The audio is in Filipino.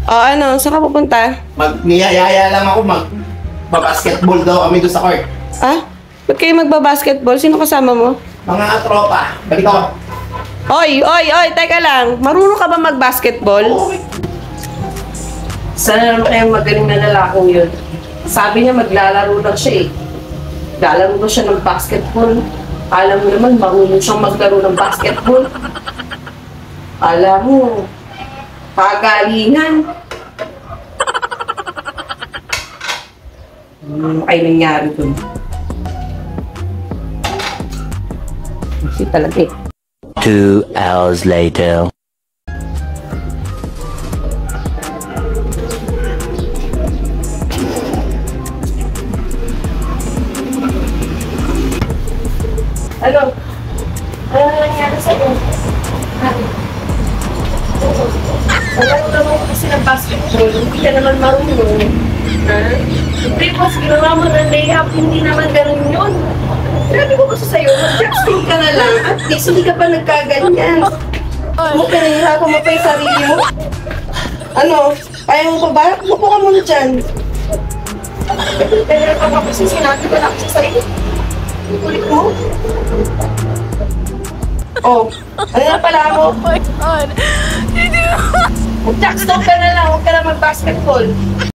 O ano, saan ka pupunta? Niyayaya lang ako, basketball daw kami doon sa court. Ah? Ba't kayo magbabasketball? Sino kasama mo? Mga tropa, balik ako. Oy, teka lang. Marunong ka ba magbasketball? Sana naman kayong magaling na lalaking yun. Sabi niya maglalaro lang siya eh. Lalaro daw siya ng basketball. Alam mo naman, marunong siyang maglaro ng basketball. Alam mo, pagalingan. Ano kayo nangyari dun? Kasi talaga eh. 2 hours later. Ano? Ano nangyari sa'yo? Alam naman ko kasi ng basketball, hindi ka naman marunong. Ha? Tapos ginawa mo ng layup, hindi naman ganun yun. Sabi ko kasi sa'yo, mag-backstroke ka na lang. At least hindi ka pa nagkaganyan. Huwag ka nahihirapan mo pa yung sarili mo. Ano? Kaya mo pa ba? Mupo ka muna dyan. Kaya ka ba kasi sinabi ko lang sa sa'yo? Kulit mo? Oh, ano na pala mo? Oh my God! Mag-backstroke ka na lang, huwag ka na mag-basketball.